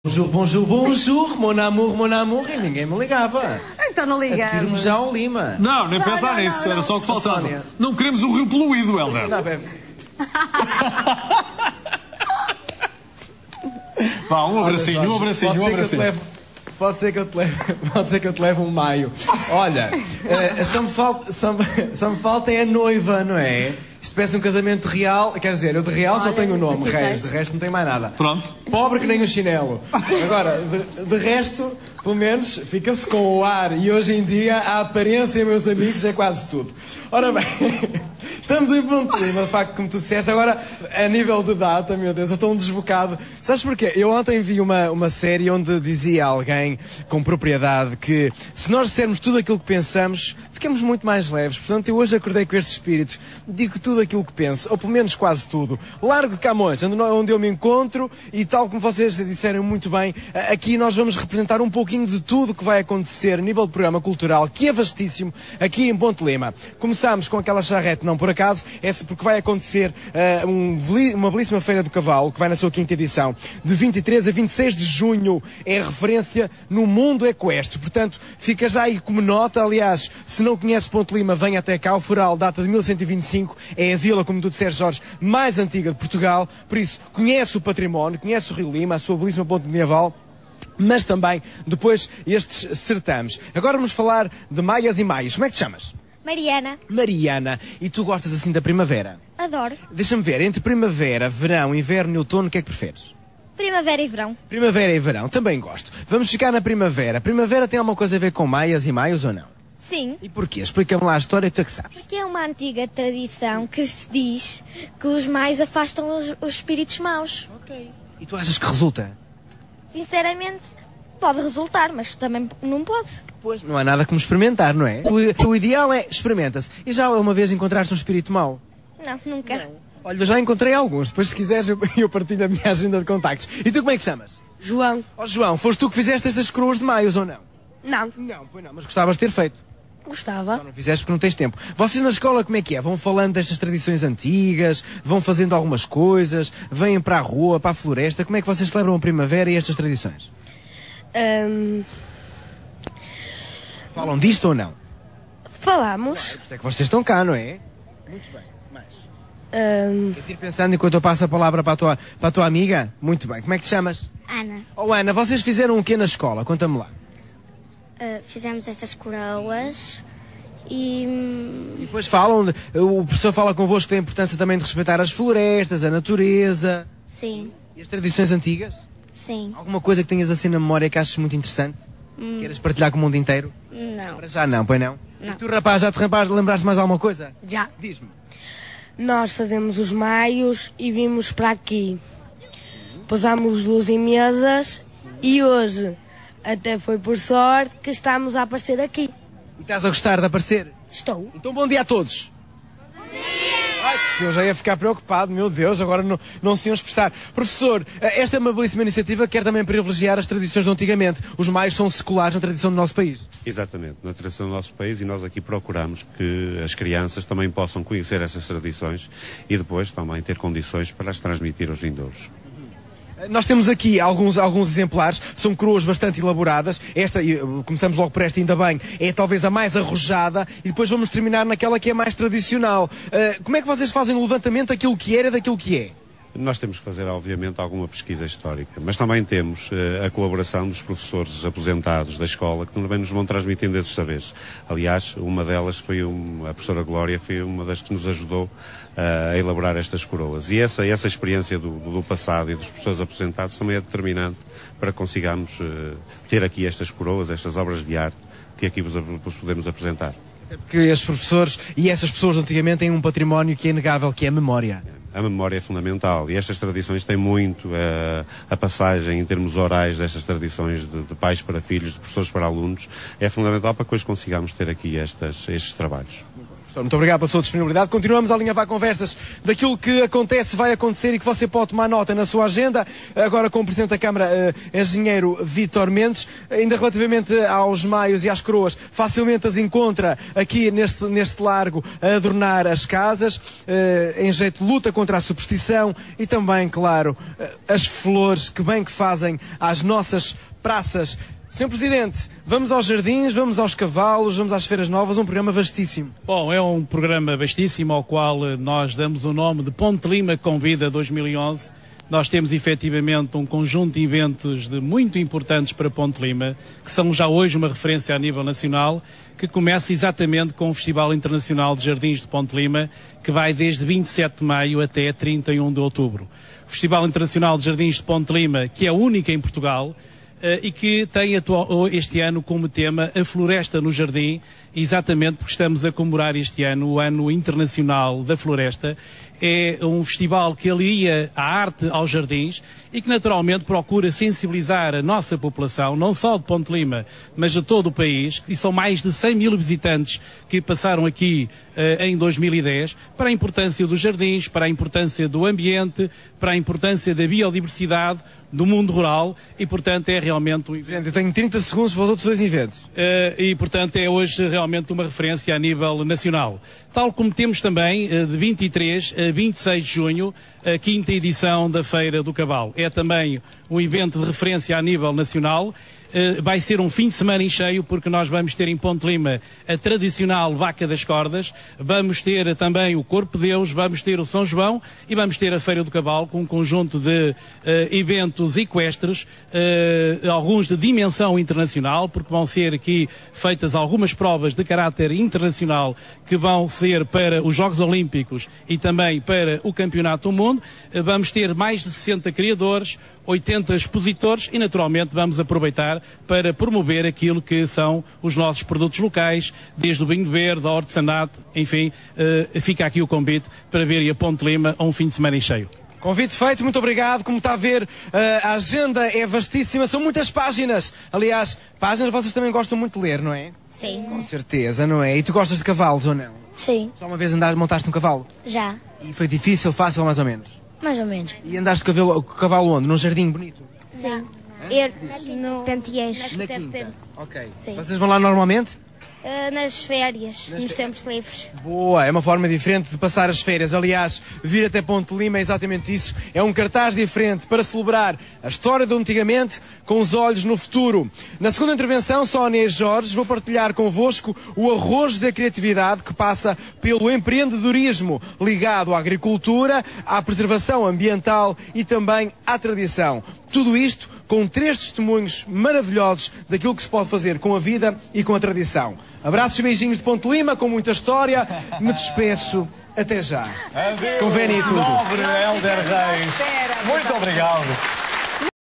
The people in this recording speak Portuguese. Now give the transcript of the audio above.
Bonjour, bonjour, mon amour, e ninguém me ligava. Então não ligamos. Tiro-me já ao Lima. Não, nem pensar nisso, era só o que faltava. Sónia. Não queremos o rio poluído, Helder. Não, bebe. Vá, um abracinho. Pode ser que eu te leve um maio. Olha, só me falta é a noiva, não é? Isto parece um casamento real. Quer dizer, eu de real só tenho o nome, Reis. De resto não tenho mais nada. Pronto. Pobre que nem um chinelo. Agora, de resto, pelo menos, fica-se com o ar. E hoje em dia, a aparência, meus amigos, é quase tudo. Ora bem, estamos em Ponte Lima, de facto, como tu disseste. Agora, a nível de data, meu Deus, eu estou um desbocado. Sabes porquê? Eu ontem vi uma série onde dizia alguém com propriedade que se nós dissermos tudo aquilo que pensamos, ficamos muito mais leves. Portanto, eu hoje acordei com este espírito. Digo tudo aquilo que penso, ou pelo menos quase tudo. Largo de Camões, onde eu me encontro, e tal como vocês disseram muito bem, aqui nós vamos representar um pouquinho de tudo o que vai acontecer a nível de programa cultural, que é vastíssimo, aqui em Ponte Lima. Começámos com aquela charrete, não por acaso, é porque vai acontecer uma belíssima Feira do Cavalo, que vai na sua quinta edição, de 23 a 26 de junho, é referência no mundo equestre. Portanto, fica já aí como nota. Aliás, se não conhece Ponte Lima, venha até cá. O Fural data de 1125, é a vila, como tu disseste, Jorge, mais antiga de Portugal. Por isso, conhece o património, conhece o Rio Lima, a sua belíssima ponte medieval, mas também depois estes certames. Agora vamos falar de maias e maias. Como é que te chamas? Mariana. Mariana. E tu gostas assim da primavera? Adoro. Deixa-me ver, entre primavera, verão, inverno e outono, o que é que preferes? Primavera e verão. Primavera e verão, também gosto. Vamos ficar na primavera. Primavera tem alguma coisa a ver com maias e maios ou não? Sim. E porquê? Explica-me lá a história, tu é que sabes. Porque é uma antiga tradição que se diz que os maios afastam os espíritos maus. Ok. E tu achas que resulta? Sinceramente, pode resultar, mas também não pode. Pois, não há nada como experimentar, não é? O ideal é experimenta-se. E já uma vez encontraste um espírito mau? Não, nunca. Não. Olha, eu já encontrei alguns. Depois, se quiseres, eu partilho a minha agenda de contactos. E tu como é que te chamas? João. Oh, João, foste tu que fizeste estas coroas de maios ou não? Não. Não, pois não, mas gostavas de ter feito. Gostava. Não fizeste porque não tens tempo. Vocês na escola como é que é? Vão falando destas tradições antigas, vão fazendo algumas coisas, vêm para a rua, para a floresta. Como é que vocês celebram a primavera e estas tradições? Falam disto ou não? Falamos. É que vocês estão cá, não é? Muito bem. Mais. Queres ir pensando enquanto eu passo a palavra para a tua amiga? Muito bem. Como é que te chamas? Ana. Oh, Ana, vocês fizeram o quê na escola? Conta-me lá. Fizemos estas coroas e depois falam, o professor fala convosco da importância também de respeitar as florestas, a natureza. Sim. E as tradições antigas? Sim. Alguma coisa que tenhas assim na memória que aches muito interessante? Queres partilhar com o mundo inteiro? Não. Para já não, pois não? Não. E tu, rapaz, já te lembraste mais alguma coisa? Já. Diz-me. Nós fazemos os maios e vimos para aqui. Pousámos luz em mesas e hoje, até foi por sorte, que estamos a aparecer aqui. E estás a gostar de aparecer? Estou. Então bom dia a todos. Bom dia! Ai, eu já ia ficar preocupado, meu Deus, agora não se iam expressar. Professor, esta é uma belíssima iniciativa que quer também privilegiar as tradições de antigamente. Os maios são seculares na tradição do nosso país. Exatamente, na tradição do nosso país, e nós aqui procuramos que as crianças também possam conhecer essas tradições e depois também ter condições para as transmitir aos vindouros. Nós temos aqui alguns exemplares, são coroas bastante elaboradas. Esta, começamos logo por esta, ainda bem, é talvez a mais arrojada, e depois vamos terminar naquela que é mais tradicional. Como é que vocês fazem o levantamento daquilo que era e daquilo que é? Nós temos que fazer, obviamente, alguma pesquisa histórica, mas também temos a colaboração dos professores aposentados da escola, que também nos vão transmitindo esses saberes. Aliás, uma delas foi a professora Glória, foi uma das que nos ajudou a elaborar estas coroas. E essa experiência do passado e dos professores aposentados também é determinante para que consigamos ter aqui estas coroas, estas obras de arte, que aqui vos podemos apresentar. Porque estes professores e essas pessoas antigamente têm um património que é inegável, que é a memória. A memória é fundamental e estas tradições têm muito a passagem em termos orais destas tradições de pais para filhos, de professores para alunos, é fundamental para que hoje consigamos ter aqui estes trabalhos. Muito obrigado pela sua disponibilidade. Continuamos a alinhavar conversas daquilo que acontece, vai acontecer e que você pode tomar nota na sua agenda. Agora com o Presidente da Câmara, Engenheiro Vítor Mendes. Ainda relativamente aos maios e às coroas, facilmente as encontra aqui neste largo a adornar as casas, em jeito de luta contra a superstição e também, claro, as flores que bem que fazem às nossas praças. Sr. Presidente, vamos aos jardins, vamos aos cavalos, vamos às feiras novas, um programa vastíssimo. Bom, é um programa vastíssimo ao qual nós damos o nome de Ponte Lima Convida 2011. Nós temos efetivamente um conjunto de eventos muito importantes para Ponte Lima, que são já hoje uma referência a nível nacional, que começa exatamente com o Festival Internacional de Jardins de Ponte Lima, que vai desde 27 de maio até 31 de outubro. O Festival Internacional de Jardins de Ponte Lima, que é o único em Portugal, e que tem este ano como tema a Floresta no Jardim, exatamente porque estamos a comemorar este ano o Ano Internacional da Floresta. É um festival que alia a arte aos jardins e que naturalmente procura sensibilizar a nossa população, não só de Ponte Lima, mas de todo o país, e são mais de 100 mil visitantes que passaram aqui em 2010, para a importância dos jardins, para a importância do ambiente, para a importância da biodiversidade, do mundo rural, e portanto é realmente um evento. Presidente, eu tenho 30 segundos para os outros dois eventos. E portanto é hoje realmente uma referência a nível nacional. Tal como temos também, de 23 a 26 de junho, a 5ª edição da Feira do Cavalo. É também um evento de referência a nível nacional. Vai ser um fim de semana em cheio, porque nós vamos ter em Ponte Lima a tradicional Vaca das Cordas, vamos ter também o Corpo de Deus, vamos ter o São João e vamos ter a Feira do Cavalo, com um conjunto de eventos equestres, alguns de dimensão internacional, porque vão ser aqui feitas algumas provas de caráter internacional que vão ser para os Jogos Olímpicos e também para o Campeonato do Mundo. Vamos ter mais de 60 criadores, 80 expositores e naturalmente vamos aproveitar para promover aquilo que são os nossos produtos locais, desde o vinho verde, ao artesanato, enfim, fica aqui o convite para vir a Ponte Lima a um fim de semana em cheio. Convite feito, muito obrigado. Como está a ver, a agenda é vastíssima, são muitas páginas. Aliás, páginas vocês também gostam muito de ler, não é? Sim. Com certeza, não é? E tu gostas de cavalos ou não? Sim. Só uma vez montaste um cavalo? Já. E foi difícil, fácil ou mais ou menos? Mais ou menos. E andaste de cavalo onde? Num jardim bonito? Sim. No Penteiros. Na quinta. Ok. Sim. Vocês vão lá normalmente? Nas férias, nos tempos livres. Boa, é uma forma diferente de passar as férias. Aliás, vir até Ponte Lima é exatamente isso. É um cartaz diferente para celebrar a história do antigamente com os olhos no futuro. Na segunda intervenção, Sónia e Jorge, vou partilhar convosco o arrojo da criatividade que passa pelo empreendedorismo ligado à agricultura, à preservação ambiental e também à tradição. Tudo isto com 3 testemunhos maravilhosos daquilo que se pode fazer com a vida e com a tradição. Abraços e beijinhos de Ponte Lima, com muita história. Me despeço. Até já. Adeus, Convém e tudo. nobre Hélder Reis. Muito obrigado.